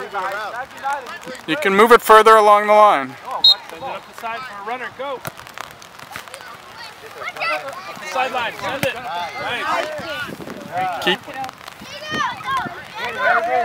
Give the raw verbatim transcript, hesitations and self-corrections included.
You can move it further along the line. Send it up the side for a runner. Go. Up the sideline. Send it. Nice. Keep.